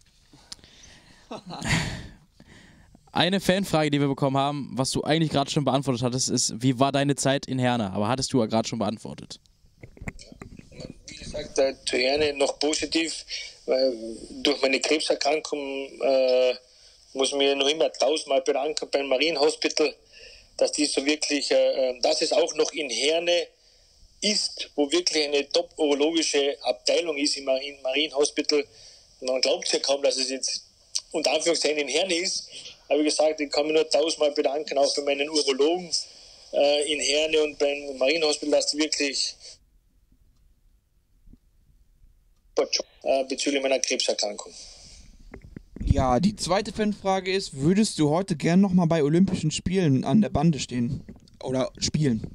Eine Fanfrage, die wir bekommen haben, was du eigentlich gerade schon beantwortet hattest, ist, wie war deine Zeit in Herne? Aber hattest du ja gerade schon beantwortet. Wie gesagt, zu Herne noch positiv, weil durch meine Krebserkrankung muss ich mich noch immer 1000-mal bedanken beim Marienhospital, dass die so wirklich, dass es auch noch in Herne ist, wo wirklich eine top-urologische Abteilung ist im Marienhospital. Man glaubt ja kaum, dass es jetzt unter Anführungszeichen in Herne ist. Aber wie gesagt, ich kann mich nur 1000-mal bedanken, auch bei meinen Urologen in Herne und beim Marienhospital, dass die wirklich bezüglich meiner Krebserkrankung. Ja, die zweite Fanfrage ist, würdest du heute gern nochmal bei Olympischen Spielen an der Bande stehen? Oder spielen?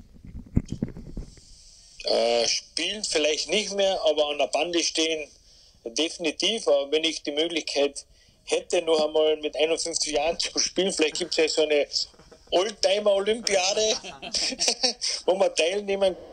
Spielen vielleicht nicht mehr, aber an der Bande stehen definitiv. Aber wenn ich die Möglichkeit hätte, noch einmal mit 51 Jahren zu spielen, vielleicht gibt es ja so eine Oldtimer-Olympiade, wo man teilnehmen kann.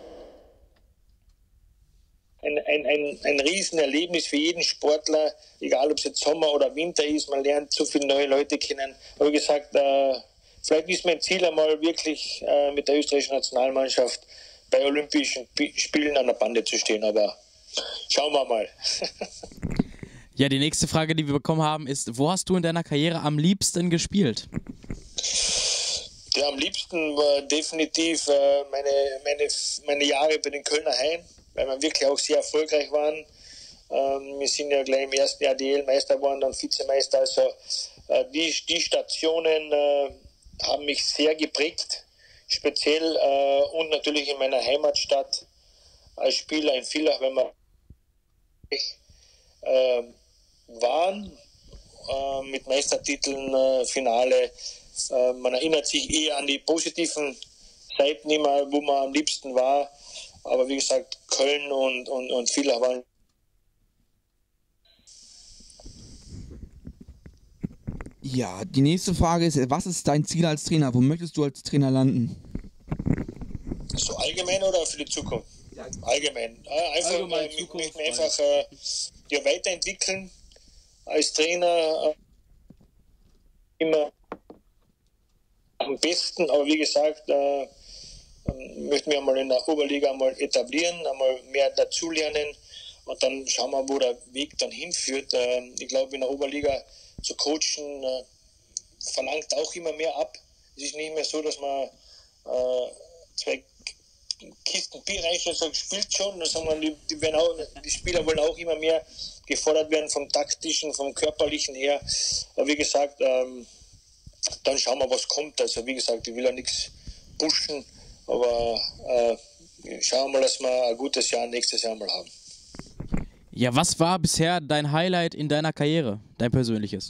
Ein Riesenerlebnis für jeden Sportler, egal ob es jetzt Sommer oder Winter ist, man lernt so viele neue Leute kennen. Aber wie gesagt, vielleicht ist mein Ziel einmal wirklich mit der österreichischen Nationalmannschaft bei Olympischen Spielen an der Bande zu stehen, aber schauen wir mal. Ja, die nächste Frage, die wir bekommen haben, ist, wo hast du in deiner Karriere am liebsten gespielt? Ja, am liebsten war definitiv meine Jahre bei den Kölner Hain, weil wir wirklich auch sehr erfolgreich waren. Wir sind ja gleich im ersten Jahr DL-Meister geworden, dann Vizemeister. Also die Stationen haben mich sehr geprägt, speziell und natürlich in meiner Heimatstadt als Spieler in Villach, wenn wir waren mit Meistertiteln, Finale. Man erinnert sich eher an die positiven Seiten immer, wo man am liebsten war. Aber wie gesagt, Köln und Villach waren. Ja, die nächste Frage ist, was ist dein Ziel als Trainer? Wo möchtest du als Trainer landen? So allgemein oder für die Zukunft? Ja. Allgemein. Allgemein, ich möchte mich einfach weiterentwickeln als Trainer. Immer am besten, aber wie gesagt, möchten wir einmal in der Oberliga einmal etablieren, einmal mehr dazulernen und dann schauen wir, wo der Weg dann hinführt. Ich glaube, in der Oberliga zu coachen verlangt auch immer mehr ab. Es ist nicht mehr so, dass man 2 Kisten Bier reinstellt und sagt, spielt schon. Das sagen wir, die Spieler wollen auch immer mehr gefordert werden vom taktischen, vom körperlichen her. Aber wie gesagt, dann schauen wir, was kommt. Also wie gesagt, ich will ja nichts pushen, aber schauen wir mal, dass wir ein gutes Jahr nächstes Jahr mal haben. Ja, was war bisher dein Highlight in deiner Karriere, dein persönliches?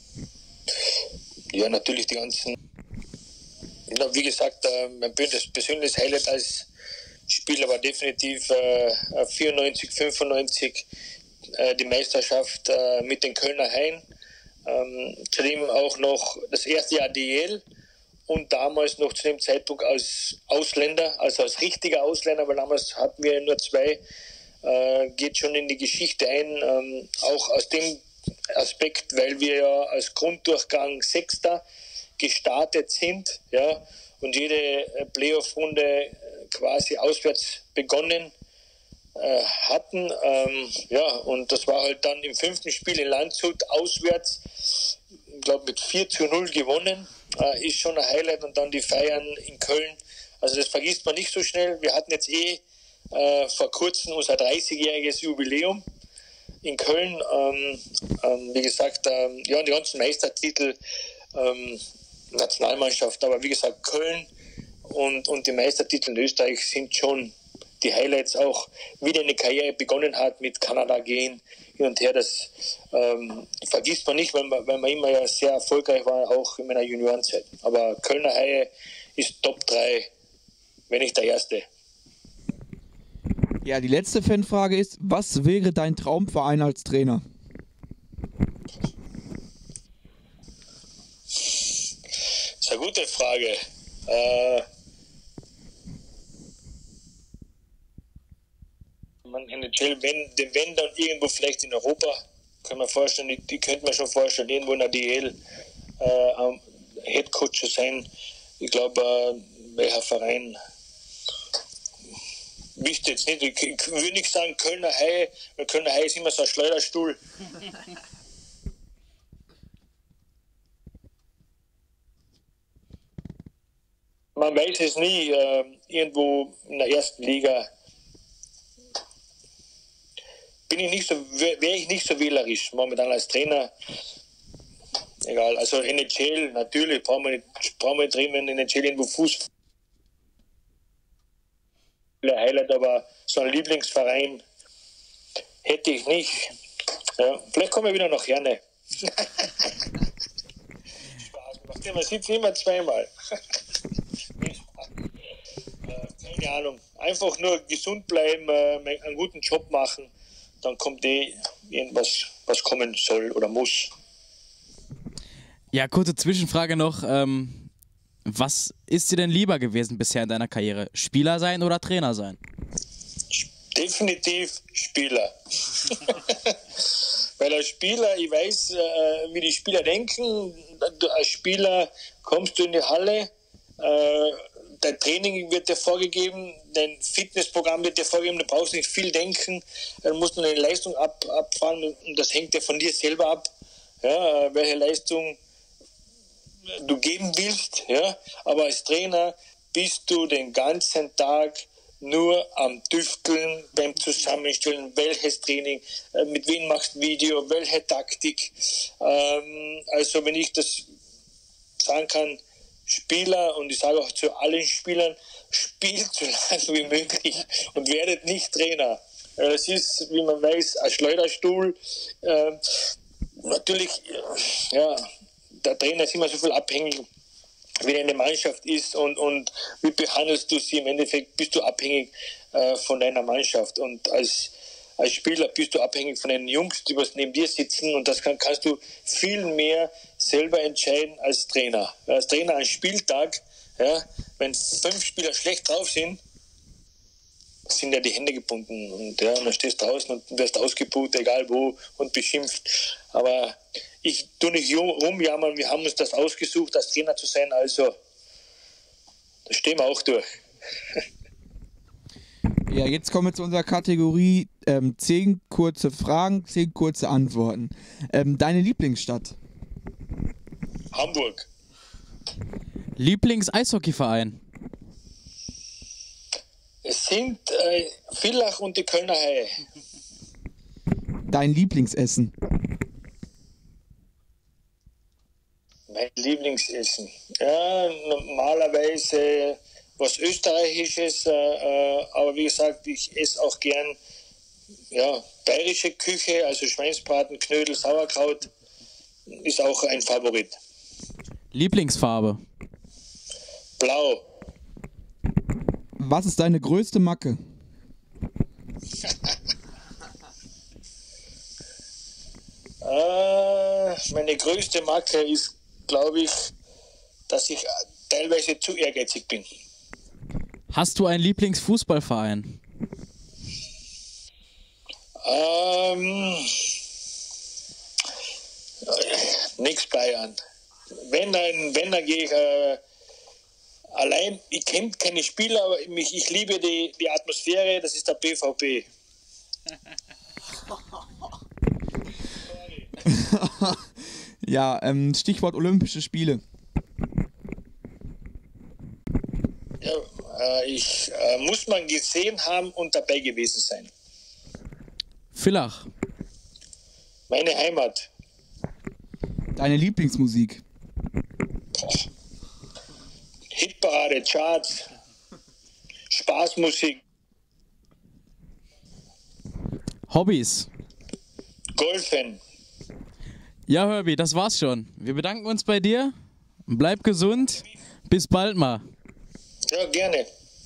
Ja, natürlich die ganzen, wie gesagt, mein persönliches Highlight als Spieler war definitiv 94, 95 die Meisterschaft mit den Kölner Hain. Zudem auch noch das erste Jahr DL und damals noch zu dem Zeitpunkt als Ausländer, also als richtiger Ausländer, weil damals hatten wir nur 2, geht schon in die Geschichte ein, auch aus dem Aspekt, weil wir ja als Grunddurchgang Sechster gestartet sind, ja, und jede Playoff-Runde quasi auswärts begonnen hatten. Und das war halt dann im 5. Spiel in Landshut auswärts, ich glaube mit 4:0 gewonnen, ist schon ein Highlight und dann die Feiern in Köln. Also das vergisst man nicht so schnell. Wir hatten jetzt vor kurzem unser 30-jähriges Jubiläum in Köln. Wie gesagt, ja, die ganzen Meistertitel, Nationalmannschaft, aber wie gesagt, Köln und die Meistertitel in Österreich sind schon die Highlights, auch wie deine Karriere begonnen hat mit Kanada gehen, hin und her. Das vergisst man nicht, weil man immer ja sehr erfolgreich war, auch in meiner Juniorenzeit. Aber Kölner Haie ist Top 3, wenn nicht der erste. Ja, die letzte Fanfrage ist, was wäre dein Traumverein als Trainer? Das ist eine gute Frage. NHL, wenn dann irgendwo vielleicht in Europa, können wir vorstellen, die könnte man schon vorstellen, irgendwo in der DL Headcoach zu sein. Ich glaube, welcher Verein, wüsste jetzt nicht, ich würde nicht sagen Kölner Haie, weil Kölner Haie ist immer so ein Schleuderstuhl. Man weiß es nie, irgendwo in der ersten Liga wäre ich nicht so wählerisch momentan als Trainer. Egal, also NHL, natürlich brauchen wir nicht reden, wenn NHL irgendwo Fuß Highlight, aber so einen Lieblingsverein hätte ich nicht. Ja, vielleicht kommen wir wieder nach Herne. Spaß macht. Man sieht es immer zweimal. Keine Ahnung. Einfach nur gesund bleiben, einen guten Job machen, dann kommt irgendwas, was kommen soll oder muss. Ja, kurze Zwischenfrage noch. Was ist dir denn lieber gewesen bisher in deiner Karriere? Spieler sein oder Trainer sein? Definitiv Spieler. Weil als Spieler, ich weiß, wie die Spieler denken. Als Spieler kommst du in die Halle, dein Training wird dir vorgegeben, dein Fitnessprogramm wird dir vorgegeben, du brauchst nicht viel denken, dann musst du eine Leistung abfahren und das hängt ja von dir selber ab, ja, welche Leistung du geben willst, ja, aber als Trainer bist du den ganzen Tag nur am Tüfteln, beim Zusammenstellen, welches Training, mit wem machst du Video, welche Taktik, also wenn ich das sagen kann, Spieler, und ich sage auch zu allen Spielern, spielt so lange wie möglich und werdet nicht Trainer. Es ist, wie man weiß, ein Schleuderstuhl. Natürlich, ja, der Trainer ist immer so viel abhängig, wie deine Mannschaft ist und wie behandelst du sie. Im Endeffekt bist du abhängig von deiner Mannschaft und als Spieler bist du abhängig von den Jungs, die was neben dir sitzen und das kannst du viel mehr selber entscheiden als Trainer. Als Trainer am Spieltag, ja, wenn 5 Spieler schlecht drauf sind ja die Hände gebunden und ja, dann stehst du draußen und wirst ausgebucht, egal wo, und beschimpft. Aber ich tue nicht rumjammern, wir haben uns das ausgesucht, als Trainer zu sein, also da stehen wir auch durch. Ja, jetzt kommen wir zu unserer Kategorie 10 kurze Fragen, 10 kurze Antworten. Deine Lieblingsstadt? Hamburg. Lieblings-Eishockeyverein? Es sind Villach und die Kölner Haie. Dein Lieblingsessen? Mein Lieblingsessen? Ja, normalerweise was Österreichisches, aber wie gesagt, ich esse auch gern bayerische Küche, also Schweinsbraten, Knödel, Sauerkraut ist auch ein Favorit. Lieblingsfarbe? Blau. Was ist deine größte Macke? Meine größte Macke ist, glaube ich, dass ich teilweise zu ehrgeizig bin. Hast du einen Lieblingsfußballverein? Nix Bayern. Wenn dann gehe ich allein. Ich kenne keine Spieler, aber ich liebe die Atmosphäre, das ist der BVB. Ja, Stichwort Olympische Spiele. Ja, Muss man gesehen haben und dabei gewesen sein. Villach. Meine Heimat. Deine Lieblingsmusik. Hitparade, Charts, Spaßmusik, Hobbys. Golfen. Ja, Herbie, das war's schon. Wir bedanken uns bei dir. Bleib gesund. Bis bald mal. Ja, gerne.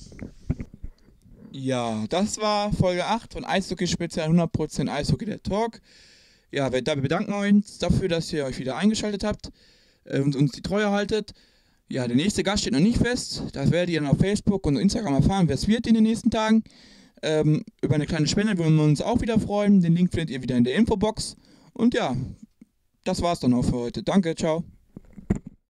Ja, das war Folge 8 von Eishockey Spezial 100% Eishockey der Talk. Ja, wir bedanken uns dafür, dass ihr euch wieder eingeschaltet habt und uns die Treue haltet. Ja, der nächste Gast steht noch nicht fest. Das werdet ihr dann auf Facebook und Instagram erfahren, wer es wird in den nächsten Tagen. Über eine kleine Spende würden wir uns auch wieder freuen. Den Link findet ihr wieder in der Infobox. Und ja, das war's dann auch für heute. Danke, ciao.